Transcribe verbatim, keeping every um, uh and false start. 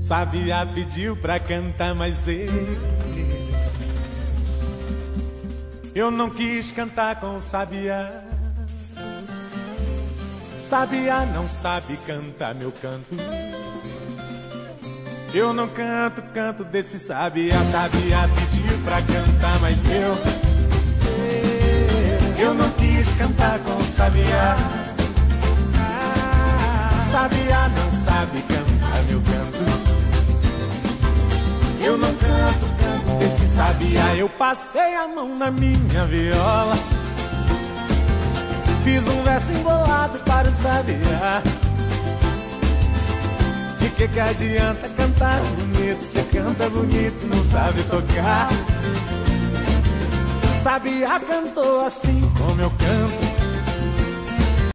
Sabiá pediu pra cantar, mas eu Eu não quis cantar com o Sabiá. Sabiá não sabe cantar meu canto. Eu não canto, canto desse Sabiá. Sabiá pediu pra cantar, mas eu Eu não quis cantar com o Sabiá. Sabiá não sabe cantar meu canto. Eu não canto, canto desse Sabiá. Eu passei a mão na minha viola, fiz um verso embolado para o Sabiá. De que que adianta cantar bonito, cê canta bonito, não sabe tocar. Sabiá cantou assim como eu canto.